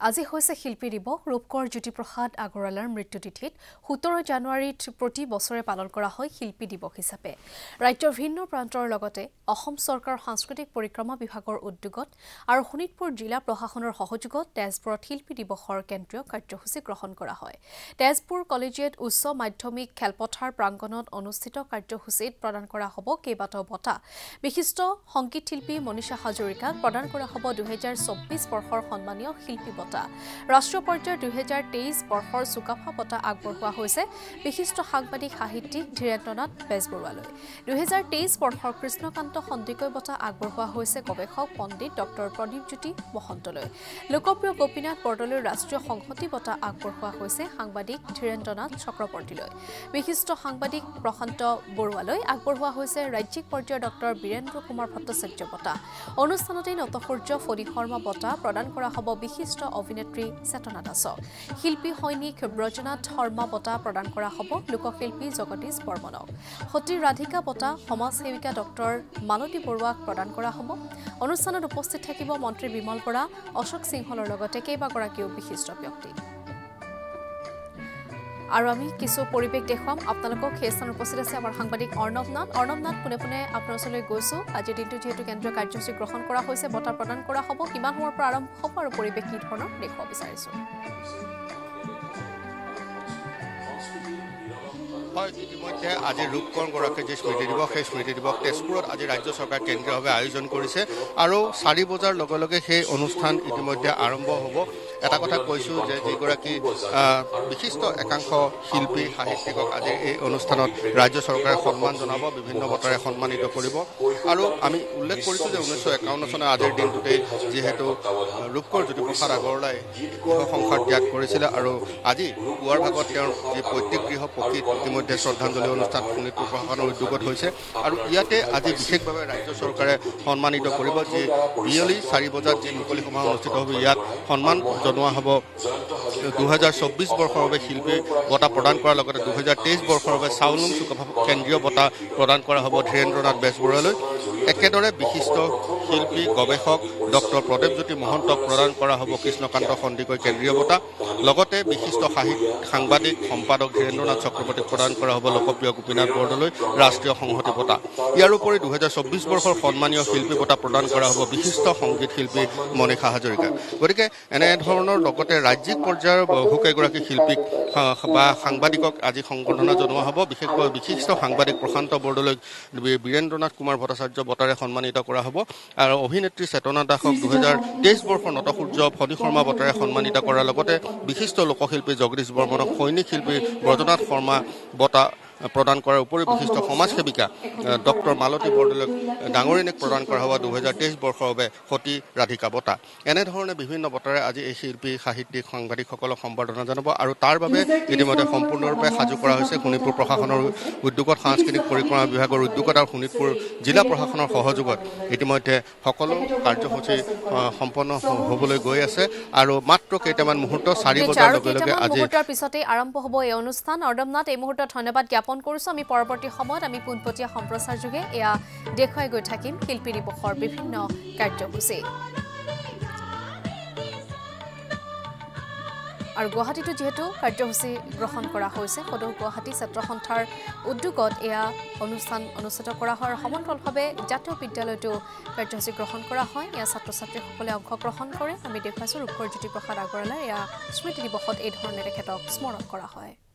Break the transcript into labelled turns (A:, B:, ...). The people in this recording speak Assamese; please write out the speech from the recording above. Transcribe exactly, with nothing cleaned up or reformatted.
A: আজি হৈছে শিল্পী দিৱস ৰূপকৰ জ্যোতিপ্ৰসাদ আগৰৱালাৰ মৃত্যু তিথিত সোতৰ জানুৱাৰীত প্ৰতি বছৰে পালন কৰা হয় শিল্পী দিৱস হিচাপে ৰাজ্যৰ ভিন্ন প্ৰান্তৰ লগতে অসম চৰকাৰ সাংস্কৃতিক পৰিক্ৰমা বিভাগৰ উদ্যোগত আৰু শোণিতপুৰ জিলা প্ৰশাসনৰ সহযোগত তেজপুৰত শিল্পী দিৱসৰ কেন্দ্ৰীয় কাৰ্যসূচী গ্ৰহণ কৰা হয় তেজপুৰ কলেজিয়েট উচ্চ মাধ্যমিক খেলপথাৰ প্ৰাংগণত অনুষ্ঠিত কাৰ্যসূচীত প্ৰদান কৰা হ'ব কেইবাটাও বঁটা বিশিষ্ট সংগীত শিল্পী মনীষা হাজৰিকাক প্ৰদান কৰা হ'ব দুই হাজাৰ চৌব্বিছ বৰ্ষৰ সন্মানীয় শিল্পী ৰাষ্ট্ৰীয় পৰ্যায়ৰ দুই হাজাৰ তেইছ বৰ্ষৰ চুকাফা বঁটা আগবঢ়োৱা হৈছে বিশিষ্ট সাংবাদিক সাহিত্যিক ধীৰেন্দ্ৰনাথ বেজবৰুৱালৈ দুই হাজাৰ তেইছ বৰ্ষৰ কৃষ্ণকান্ত সন্দিকৈ বঁটা আগবঢ়োৱা হৈছে গৱেষক পণ্ডিত ডক্টৰ প্ৰদীপজ্যোতি মহন্তলৈ লোকপ্ৰিয় গোপীনাথ বৰদলৈৰ ৰাষ্ট্ৰীয় সংহতি বঁটা আগবঢ়োৱা হৈছে সাংবাদিক ধীৰেন্দ্ৰনাথ চক্ৰৱৰ্তীলৈ বিশিষ্ট সাংবাদিক প্ৰশান্ত বৰুৱালৈ আগবঢ়োৱা হৈছে ৰাজ্যিক পৰ্যায়ৰ ডক্টৰ বীৰেন্দ্ৰ কুমাৰ ভট্টাচাৰ্য বঁটা অনুষ্ঠানতে নটসূৰ্য ফণী শৰ্মা বঁটা প্ৰদান কৰা হ'ব বিশিষ্ট অভিনেত্ৰী চেতনা দাসক শিল্পী সৈনিক ব্ৰজনাথ শৰ্মা বঁটা প্ৰদান কৰা হ'ব লোকশিল্পী জগদীশ বৰ্মনক সতী ৰাধিকা বঁটা সমাজসেৱিকা ডক্টৰ মালতী বৰুৱাক প্ৰদান কৰা হ'ব অনুষ্ঠানত উপস্থিত থাকিব মন্ত্ৰী বিমল বৰা অশোক সিংহলৰ লগতে কেইবাগৰাকীও বিশিষ্ট ব্যক্তি আৰু আমি কিছু পৰিৱেশ দেখুৱাম আপোনালোকক সেই স্থানত উপস্থিত আছে আমাৰ সাংবাদিক অৰ্ণৱ নাথ অৰ্ণৱ নাথ পোনে পোনে আপোনাৰ ওচৰলৈ গৈছোঁ আজিৰ দিনটো যিহেতু কেন্দ্ৰীয় কাৰ্যসূচী গ্ৰহণ কৰা হৈছে বঁটা প্ৰদান কৰা হ'ব কিমান সময়ৰ পৰা আৰম্ভ হ'ব আৰু পৰিৱেশ কি ধৰণৰ দেখুৱাব বিচাৰিছোঁ
B: হয় ইতিমধ্যে আজি ৰূপকৰণ গৰাকীৰ যি স্মৃতি দিৱস সেই স্মৃতি দিৱস তেজপুৰত আজি ৰাজ্য চৰকাৰ কেন্দ্ৰীয়ভাৱে আয়োজন কৰিছে আৰু চাৰি বজাৰ লগে লগে সেই অনুষ্ঠান ইতিমধ্যে আৰম্ভ হ'ব এটা কথা কৈছোঁ যে যিগৰাকী বিশিষ্ট একাংশ শিল্পী সাহিত্যিকক আজি এই অনুষ্ঠানত ৰাজ্য চৰকাৰে সন্মান জনাব বিভিন্ন বঁটাৰে সন্মানিত কৰিব আৰু আমি উল্লেখ কৰিছোঁ যে ঊনৈছশ একাৱন্ন চনৰ আজিৰ দিনটোতেই যিহেতু ৰূপকৰ জ্যোতিপ্ৰসাদ আগৰৱালাই গৃহ সংসাৰ ত্যাগ কৰিছিলে আৰু আজি পুৱাৰ ভাগত তেওঁৰ যি পৈতৃক গৃহ প্ৰকৃত ইতিমধ্যে শ্ৰদ্ধাঞ্জলি অনুষ্ঠান শোণিতপুৰ প্ৰশাসনৰ উদ্যোগত হৈছে আৰু ইয়াতে আজি বিশেষভাৱে ৰাজ্য চৰকাৰে সন্মানিত কৰিব যি বিয়লি চাৰি বজাত যি মুকলি সভা অনুষ্ঠিত হ'ব ইয়াত সন্মান জনোৱা হ'ব দুহেজাৰ চৌব্বিছ বৰ্ষৰ বাবে শিল্পী বঁটা প্ৰদান কৰাৰ লগতে দুহেজাৰ তেইছ বৰ্ষৰ বাবে চাউলুং চুকাফা কেন্দ্ৰীয় বঁটা প্ৰদান কৰা হ'ব ধীৰেন্দ্ৰনাথ বেজবৰুৱালৈ একেদৰে বিশিষ্ট শিল্পী গৱেষক ডক্টৰ প্ৰদীপজ্যোতি মহন্তক প্ৰদান কৰা হ'ব কৃষ্ণকান্ত সন্দিকৈ কেন্দ্ৰীয় বঁটা লগতে বিশিষ্ট সাহিত্য সাংবাদিক সম্পাদক ধীৰেন্দ্ৰনাথ চক্ৰৱৰ্তীক প্ৰদান কৰা হ'ব লোকপ্ৰিয় গোপীনাথ বৰদলৈ ৰাষ্ট্ৰীয় সংহতি বঁটা ইয়াৰ উপৰি দুহেজাৰ চৌব্বিছ বৰ্ষৰ সন্মানীয় শিল্পী বঁটা প্ৰদান কৰা হ'ব বিশিষ্ট সংগীত শিল্পী মনীষা হাজৰিকা গতিকে এনেধৰণৰ লগতে ৰাজ্যিক পৰ্যায়ৰ বহুকেইগৰাকী শিল্পীক বা সাংবাদিকক আজি সংবৰ্ধনা জনোৱা হ'ব বিশেষকৈ বিশিষ্ট সাংবাদিক প্ৰশান্ত বৰদলৈক বীৰেন্দ্ৰনাথ কুমাৰ ভট্টাচাৰ্য বঁটাৰে সন্মানিত কৰা হ'ব আৰু অভিনেত্ৰী চেতনা দাসক দুহেজাৰ তেইছ বৰ্ষৰ নটসূৰ্য ফণী শৰ্মা বঁটাৰে সন্মানিত কৰাৰ লগতে বিশিষ্ট লোকশিল্পী জগদীশ বৰ্মনক সৈনিক শিল্পী ব্ৰজনাথ শৰ্মা বঁটা প্ৰদান কৰাৰ উপৰি বিশিষ্ট সমাজসেৱিকা ডক্টৰ মালতী বৰদলৈক ডাঙৰীণীক প্ৰদান কৰা হ'ব দুহেজাৰ তেইছ বৰ্ষৰ বাবে সতী ৰাধিকা বঁটা এনেধৰণে বিভিন্ন বঁটাৰে আজি এই শিল্পী সাহিত্যিক সাংবাদিকসকলক সম্বৰ্ধনা জনাব আৰু তাৰ বাবে ইতিমধ্যে সম্পূৰ্ণৰূপে সাজু কৰা হৈছে শোণিতপুৰ প্ৰশাসনৰ উদ্যোগত সাংস্কৃতিক পৰিক্ৰমা বিভাগৰ উদ্যোগত আৰু শোণিতপুৰ জিলা প্ৰশাসনৰ সহযোগত ইতিমধ্যে সকলো কাৰ্যসূচী সম্পন্ন হ'বলৈ গৈ আছে আৰু মাত্ৰ কেইটামান মুহূৰ্ত চাৰি বজাৰ লগে লগে আজি
A: পিছতে আৰম্ভ হ'ব এই অনুষ্ঠান অৰ্ণৱনাথ এই মুহূৰ্তত ধন্যবাদ জ্ঞাপন কৰিছোঁ আমি পৰৱৰ্তী সময়ত আমি পোনপটীয়া সম্প্ৰচাৰ যোগে এয়া দেখুৱাই গৈ থাকিম শিল্পী দিৱসৰ বিভিন্ন কাৰ্যসূচী আৰু গুৱাহাটীতো যিহেতু কাৰ্যসূচী গ্ৰহণ কৰা হৈছে সদৌ গুৱাহাটী ছাত্ৰ সন্থাৰ উদ্যোগত এয়া অনুষ্ঠান অনুষ্ঠিত কৰা হয় আৰু সমান্তৰালভাৱে জাতীয় বিদ্যালয়তো কাৰ্যসূচী গ্ৰহণ কৰা হয় এয়া ছাত্ৰ ছাত্ৰীসকলে অংশগ্ৰহণ কৰে আমি দেখুৱাইছোঁ ৰূপকৰ জ্যোতিপ্ৰসাদ আগৰৱালাৰ এয়া স্মৃতি দিৱসত এই ধৰণে তেখেতক স্মৰণ কৰা হয়